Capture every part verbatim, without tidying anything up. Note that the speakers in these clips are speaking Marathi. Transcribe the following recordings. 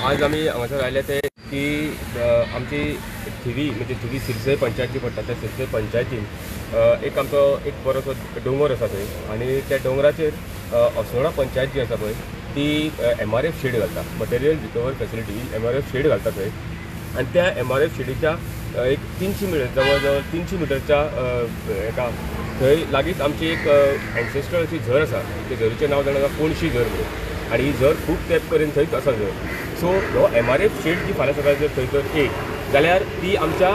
आज आम्ही हांगासर आयले ते की आमची थिवी म्हणजे थिवी सिरसय पंचायती पडटा त्या सिरसय पंचायतीन एक आमचो एक बरोसो डोंगर आसा थंय आनी त्या डोंगराचेर असनोडा पंचायत जी आसा पळय ती एम आर एफ शेड घालता material recover facility M R F shed घालता थंय आनी त्या एम आर एफ शेडीच्या एक तिनशी मिटर जवळ जवळ तिनशी मिटरच्या एका थंय लागींच आमची एक एन्सेस्ट्रल अशी झर आसा त्या झरीचें नांव जाणा कोणशी झर म्हणून आनी ही झर खूब तेंप पर्यंत थंयच आसा झर सो हो एम आर एफ शेड जी फाल्यां सकाळी जर थंय तर एक जाल्यार ती आमच्या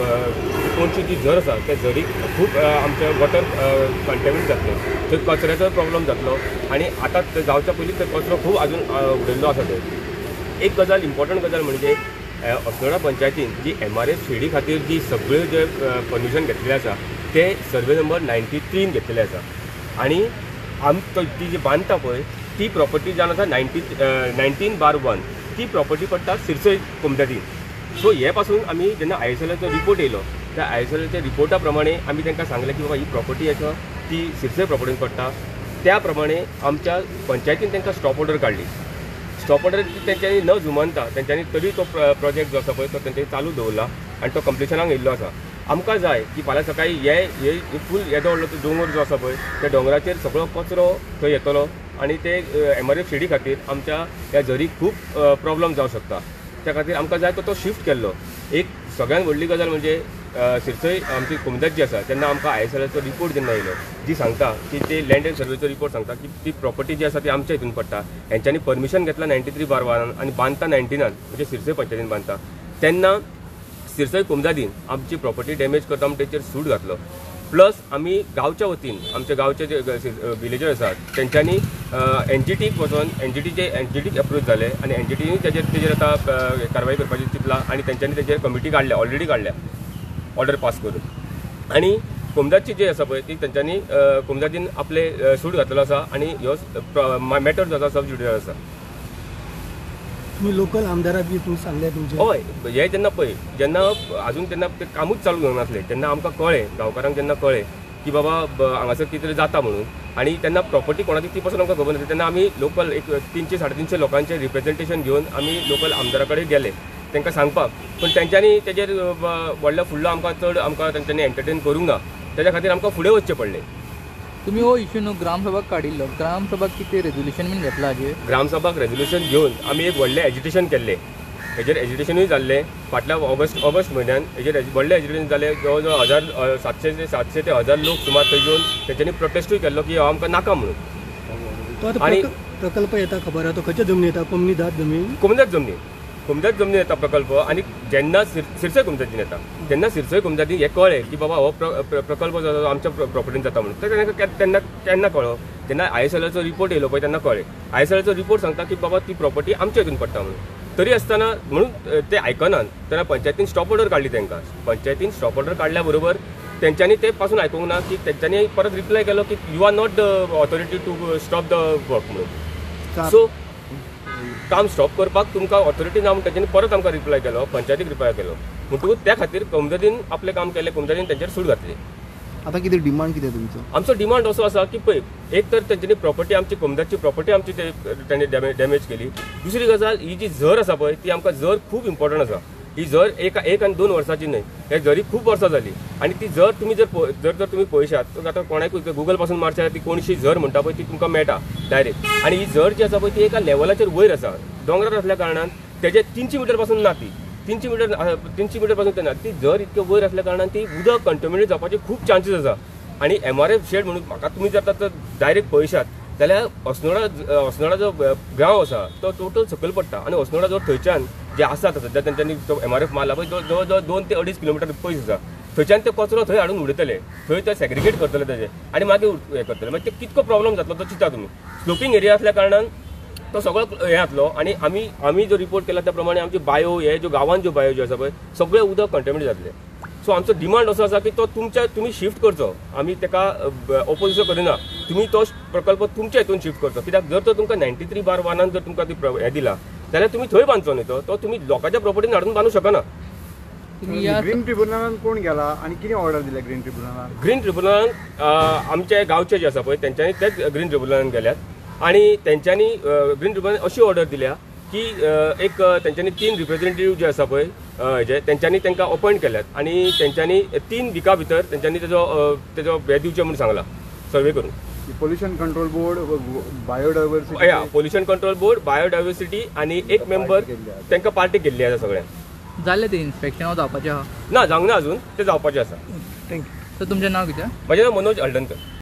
कोणशी जी झर आसा त्या झरीक खूब आमचे वॉटर कंटेमिनेट जातलो थंय कचऱ्याचो प्रॉब्लम जातलो आनी आतां जावच्या पयलीं तो कचरो खूब आजून उडयल्लो आसा थंय एक गजाल इम्पॉर्टंट गजाल म्हणजे असनोडा पंचायतीन जी एम आर एफ शेडी खातीर जी सगळ्यो जे परमिशन घेतलेलें आसा ते सर्वे नंबर नायन्टी थ्रीन घेतलेलें आसा आनी आम ती जी बांदता पळय ती प्रॉपर्टी जावन आसा नायन्टी नायन्टीन बार वन ती प्रॉपर्टी पडटा सिरसय कोमदादीन सो हे पासून आमी जेन्ना आय एस एलाचो रिपोर्ट येयलो त्या आय एस एलाच्या रिपोर्टा प्रमाणे आमी तांकां सांगलें की बाबा ही प्रॉपर्टी आसा ती सिरसय प्रॉपर्टीन पडटा त्या प्रमाणे आमच्या पंचायतीन तांकां स्टॉप ऑर्डर काडली स्टॉप ऑर्डर तेंच्यांनी न जुमानता तेंच्यांनी तरी तो प्रोजेक्ट जो आसा पळय तो तेंच्यांनी चालू दवरला आनी तो कंप्लिशनाक येयल्लो आसा आमकां जाय की फाल्यां सकाळी हे हे फूल येदो व्हडलो तो दोंगर जो आसा पळय त्या दोंगराचेर सगळो कचरो थंय येतलो आनी ते एम आर एफ शेडी खातीर आमच्या ह्या झरीक खूब प्रॉब्लम जावं शकता त्या खातीर आमकां जाय तो तो शिफ्ट केल्लो एक सगळ्यात व्हडली गजाल म्हणजे सिरसय आमची कोमदाद जी आसा तेन्ना आमकां आय एस एलाचो रिपोर्ट जेन्ना येयलो जी सांगता की ते लँड एंड सर्वेचो रिपोर्ट सांगता की ती प्रॉपर्टी जी आसा ती आमच्या हितून पडटा हेंच्यांनी परमिशन घेतला नायन्टी थ्री बार वानान आनी बांदता नायन्टीनान म्हणजे सिरसय पंचायतीन बांदता तेन्ना सिरसय कोमदादीन आमची प्रॉपर्टी डॅमेज करता म्हणून तेचेर सूट घातलो प्लस आमी गांवच्या वतीन आमचे गांवचे जे विलेजर आसात तेंच्यांनी एन जी टीक वचोन एन जी टीचे एन जी टीक एप्रोच जाले आनी एन जी टीनी तेजेर तेजेर आतां कारवाय करपाची चिंतला आनी तेंच्यांनी तेजेर कमिटी काडल्या ऑलरेडी काडल्या ऑर्डर पास करून आनी कोमदादची जी आसा पळय ती तेंच्यांनी कोमदादीन आपले सूट घातलेलो आसा आनी ह्यो मॅटर जो आसा सब ज्युडिशियल आसा तुम्ही लोकल आमदाराक बी तुम्ही सांगले तुमचे हय हे जेन्ना पळय जेन्ना आजून तेन्ना ते कामूच चालू जावंक नासलें तेन्ना आमकां कळ्ळें गांवकारांक जेन्ना कळ्ळें की बाबा हांगासर कितें तरी जाता म्हणून आनी तेन्ना प्रॉपर्टी कोणाची ती पासून आमकां खबर नासली तेन्ना आमी लोकल एक तिनशे साडे तिनशे लोकांचें रिप्रेझेंटेशन घेवन आमी लोकल आमदारा कडेन गेले तांकां सांगपाक पूण तेंच्यांनी तेजेर व्हडलो फुडलो आमकां चड आमकां तेंच्यांनी एंटरटेन करूंक ना तेज्या खातीर आमकां फुडें वचचें पडलें तुम्ही हो इश्यू न्हू ग्रामसभाक काडिल्लो ग्रामसभाक कितें रेजोल्युशन बीन घेतला हाजेर ग्रामसभाक रेजोल्युशन घेवन आमी एक व्हडलें एजिटेशन केल्लें हेजेर एजिटेशनूय जाल्लें फाटल्या ऑगस्ट ऑगस्ट म्हयन्यान हेजेर व्हडलें एजिटेशन जालें जवळ जवळ हजार सातशे ते सातशे ते हजार लोक सुमार थंय येवन तेंच्यांनी प्रोटेस्टूय केल्लो की हो आमकां नाका म्हणून आनी प्रकल्प येता खबर आहा तो खंयच्या जमनी येता कोमनीदाद जमीन कोमदाद जमनी कोमदाद जमनी येता प्रकल्प आनी जेन्ना सिरसय कोमदादीन येता तेन्ना सिरसय कोमदादीन हें कळ्ळें की बाबा हो प्रकल्प जो आसा आमच्या प्रॉपर्टीन जाता म्हणून तेन्ना तेन्ना केन्ना कळ्ळो जेन्ना आय एस एलाचो रिपोर्ट येयलो पळय तेन्ना कळ्ळें आय एस एलाचो रिपोर्ट सांगता की बाबा ती प्रॉपर्टी आमच्या हितून पडटा म्हणून तरी आसतना म्हणून ते आयकनात तेन्ना पंचायतीन स्टॉप ऑर्डर काडली तांकां पंचायतीन स्टॉप ऑर्डर काडल्या बरोबर तेंच्यांनी ते पासून आयकूंक ना की तेंच्यांनी परत रिप्लाय केलो की you are not the authority to stop the work म्हणून सो काम स्टॉप करपाक तुमकां ऑथॉरिटी ना म्हणून तेंच्यांनी परत आमकां रिप्लाय केलो पंचायतीक रिप्लाय केलो म्हणटकूच त्या खातीर कोमदादीन आपलें काम केलें कोमदादीन तेंचेर सूट घातली आतां कितें डिमांड कितें तुमचो आमचो डिमांड असो आसा की पळय एक तर तेंच्यांनी प्रॉपर्टी आमची कोमदादची प्रॉपर्टी आमची तेंच्यांनी डॅमेज केली दुसरी गजाल ही जी झर आसा पळय ती आमकां झर खूब इम्पॉर्टंट आसा ही झर एक एक आनी दोन वर्सांची न्हय हे झरीक खूब वर्सां जाली आनी ती झर तुमी जर जर जर तुमी पळयशात आतां कोणाकूय गुगल पासून मारशात ती कोणशी झर म्हणटा पळय ती तुमकां मेळटा डायरेक्ट आनी ही झर जी आसा पळय ती एका लेवलाचेर वयर आसा दोंगरार आसल्या कारणान तेजे तिनशी मिटर पासून ना ती तिनशी मिटर तिनशी मिटर पासून ना ती झर इतके वयर आसल्या कारणान ती उदक कंटॅमिनेट जावपाचे खूब चान्सीस आसा आनी एम आर एफ शेड म्हणून म्हाका तुमी जर आतां डायरेक्ट पळयशात जाल्यार असनोडा असनोडा जो गांव आसा तो टोटल सकयल पडटा आनी असनोडा जो थंयच्यान जे आसा सद्या तेंच्यांनी तो एम आर एफ मारला पळय जवळ जवळ दोन ते अडीच किलोमिटर पयस आसा थंयच्यान ते कचरो थंय हाडून उडयतले थंय ते सेग्रिगेट करतले तेजे आनी मागीर हें करतले मागीर ते कितको प्रॉब्लम जातलो तो चिंता तुमी स्लोपींग एरिया आसल्या कारणान तो सगळो हें जातलो आनी आमी आमी जो रिपोर्ट केला त्या प्रमाणे आमची बायो हे ज्यो गांवांत ज्यो बायो ज्यो आसा पळय सगळे उदक कंटॅमिनेट जातले सो आमचो डिमांड असो आसा की तो तुमच्या तुमी शिफ्ट करचो आमी तेका ओपोजीशन करिना तुमी तो प्रकल्प तुमच्या हितून शिफ्ट करचो कित्याक जर तर तुमकां नायन्टी थ्री बार वानान जर तुमकां ती हें दिला जाल्यार तुमी थंय बांदचो न्ही तो तो तुमी लोकांच्या प्रॉपर्टीन हाडून बांदूंक शकना ग्रीन ट्रिब्युनलान कोण गेला आनी कितें ऑर्डर दिल्या ग्रीन ट्रिब्युनलान ग्रीन ट्रिब्युनलान आमचे गांवचे जे आसा पळय तेंच्यांनी तेच ग्रीन ट्रिब्युनलान गेल्यात आनी तेंच्यांनी ग्रीन ट्रिब्युनलान अशी ऑर्डर दिल्या की एक तेंच्यांनी तीन रिप्रेझेंटेटिव्ह जे आसा पळय हेजे तेंच्यांनी तांकां अपॉयंट केल्यात आनी तेंच्यांनी तीन विका भितर तेंच्यांनी तेजो तेजो हे दिवचें म्हणून सांगला सर्वे करून. पोल्युशन कंट्रोल बोर्ड बायोडायवर्सिटी या पोल्युशन कंट्रोल बोर्ड बायोडायवर्सिटी आनी एक मेंबर तांकां पार्टी केल्ली आसा सगळ्यांक. जालें तें इन्स्पेक्शन हांव जावपाचें आहा? ना जावंक ना अजून, तें जावपाचें आसा. थँक्यू. सर तुमचें नांव कितें? म्हजें नांव मनोज हळदणकर.